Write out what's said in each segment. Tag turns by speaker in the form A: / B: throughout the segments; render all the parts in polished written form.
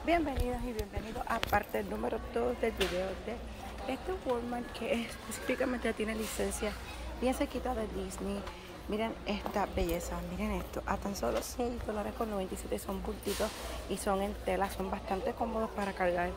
A: Bienvenidos y bienvenidos a parte número 2 del video de este Walmart que específicamente tiene licencia bien cerquita de Disney. Miren esta belleza, miren esto, a tan solo $6.97 son bultitos y son en tela, son bastante cómodos para cargar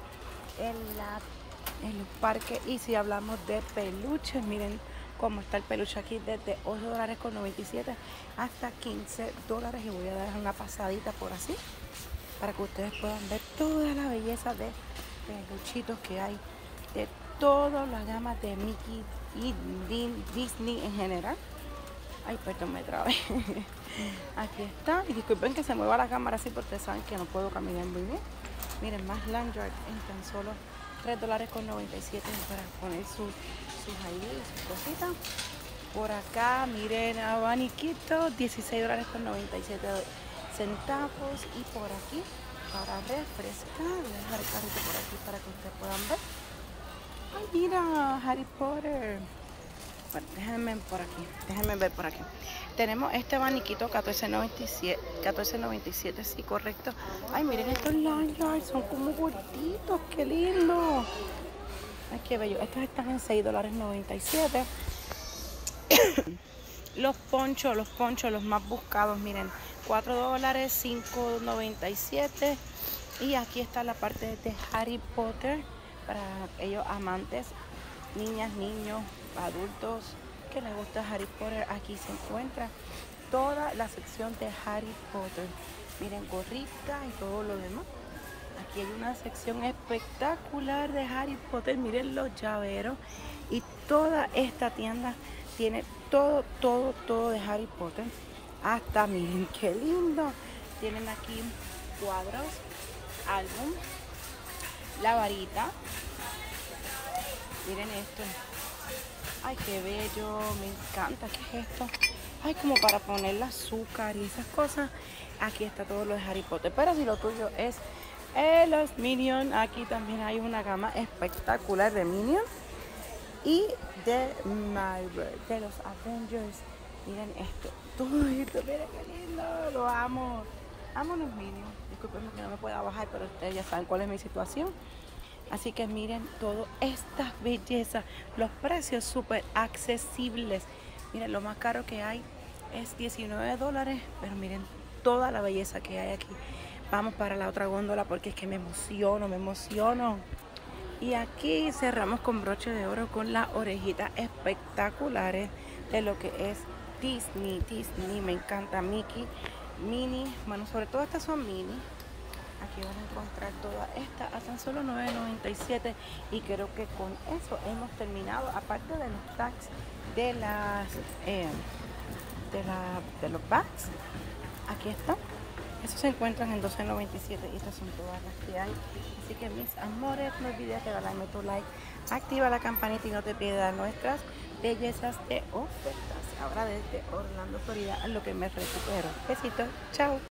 A: en los parques. Y si hablamos de peluches, miren cómo está el peluche aquí desde $8.97 hasta $15 y voy a dar una pasadita por así para que ustedes puedan ver toda la belleza de peluchitos que hay de todas las gamas de Mickey y Disney en general. Ay, perdón, me trabé. Aquí está. Y disculpen que se mueva la cámara así porque saben que no puedo caminar muy bien. Miren, más lanyard en tan solo $3.97 para poner sus ID, sus cositas. Por acá, miren, abaniquito, $16.97. Y por aquí para refrescar, voy a dejar el carrito por aquí para que ustedes puedan ver. Ay, mira, Harry Potter. Bueno, déjenme ver por aquí. Tenemos este abaniquito $14.97, sí, correcto. Ay, miren estos lanyards, son como gorditos, qué lindo. Ay, qué bello. Estos están en $6.97. Los ponchos, los más buscados, miren, $4, $5.97. Y aquí está la parte de Harry Potter para aquellos amantes, niñas, niños, adultos que les gusta Harry Potter. Aquí se encuentra toda la sección de Harry Potter. Miren, gorrita y todo lo demás. Aquí hay una sección espectacular de Harry Potter. Miren los llaveros. Y toda esta tienda tiene todo de Harry Potter. Hasta, miren qué lindo. Tienen aquí cuadros, álbum, la varita. Miren esto. Ay, qué bello. Me encanta. ¿Qué es esto? Ay, como para ponerle azúcar y esas cosas. Aquí está todo lo de Harry Potter. Pero si lo tuyo es los Minions, aquí también hay una gama espectacular de Minions y de Marvel, de los Avengers. Miren esto, todo esto, miren qué lindo, lo amo. Amo los Minions. Disculpenme que no me pueda bajar, pero ustedes ya saben cuál es mi situación. Así que miren todas estas bellezas, los precios súper accesibles. Miren, lo más caro que hay es $19, pero miren toda la belleza que hay aquí. Vamos para la otra góndola porque es que me emociono. Y aquí cerramos con broche de oro con las orejitas espectaculares de lo que es Disney. Me encanta Mickey, Minnie, bueno, sobre todo estas son Minnie. Aquí van a encontrar todas estas a tan solo $9.97 y creo que con eso hemos terminado, aparte de los tags de los bags. Aquí están. Esos se encuentran en $12.97 y estas son todas las que hay. Así que mis amores, no olvides regalarme tu like, activa la campanita y no te pierdas nuestras bellezas de ofertas. Ahora desde Orlando, Florida, a lo que me recupero. Besitos, chao.